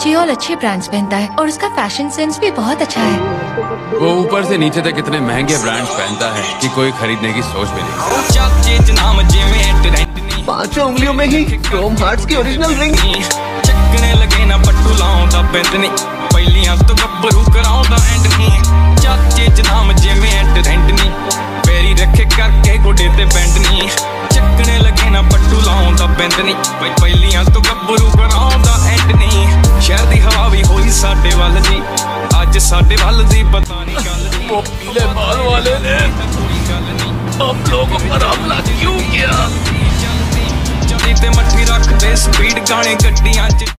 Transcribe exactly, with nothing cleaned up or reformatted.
चियोल अच्छे ब्रांड्स पहनता है और उसका फैशन सेंस भी बहुत अच्छा है। वो ऊपर से नीचे तक इतने महंगे ब्रांड्स पहनता है कि कोई खरीदने की सोच भी नहीं। पांचों उंगलियों में ही क्रोम हार्ट्स की ओरिजिनल रिंग। चकने लगे ना पट्टू लाऊंदा बेंट नहीं, पहलियां तो गब्बरू कराऊंदा एंड नहीं। चाचे च नाम जिवें एंट रेंट नहीं, पैरी रखे करके गोडे ते बेंट नहीं। चकने लगे ना पट्टू लाऊंदा बेंट नहीं, पहलियां तो गब्बरू कराऊंदा एंड नहीं। शहर दी हवा भी होई साडे वल जी, अज साडे वल दी पता नहीं गल जी। वो पीले बाल वाले ने हम लोगों पर हमला क्यों किया? चलती चलती ते मट्ठी रख दे स्पीड गाने गड्डियां च।